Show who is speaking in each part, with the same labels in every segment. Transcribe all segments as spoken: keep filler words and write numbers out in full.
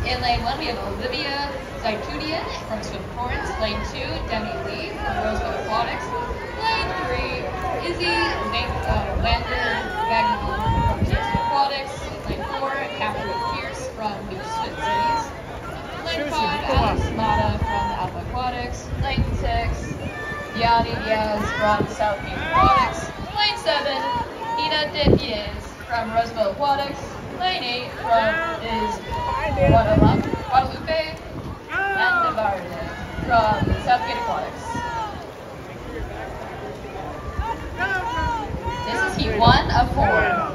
Speaker 1: In lane one, we have Olivia Zaitudian from Swim Torrance. Lane two, Demi Lee from Roseville Aquatics. Lane three, Izzy Lang- uh, Lander Gagnon from T S Aquatics. Lane four, Catherine Pierce from Beach Swim Cities. Lane five, Alex Mata from Alpha Aquatics. Lane six, Yanni Diaz from Southgate Aquatics. Lane seven, Ina Depiez from Roseville Aquatics. Lane eight from is Guadalupe, Guadalupe Landavarde from Southgate Aquatics. This is heat one of four.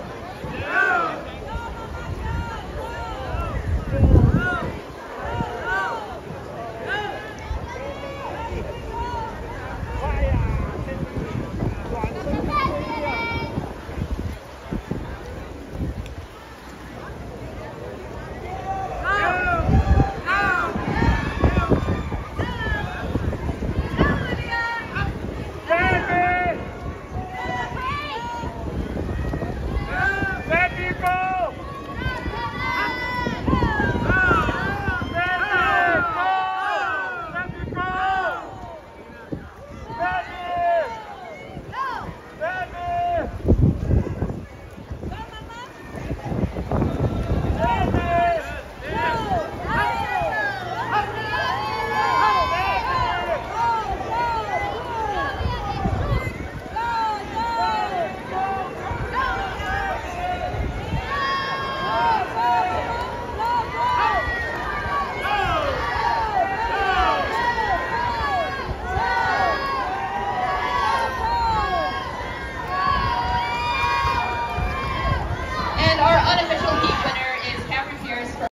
Speaker 1: Unofficial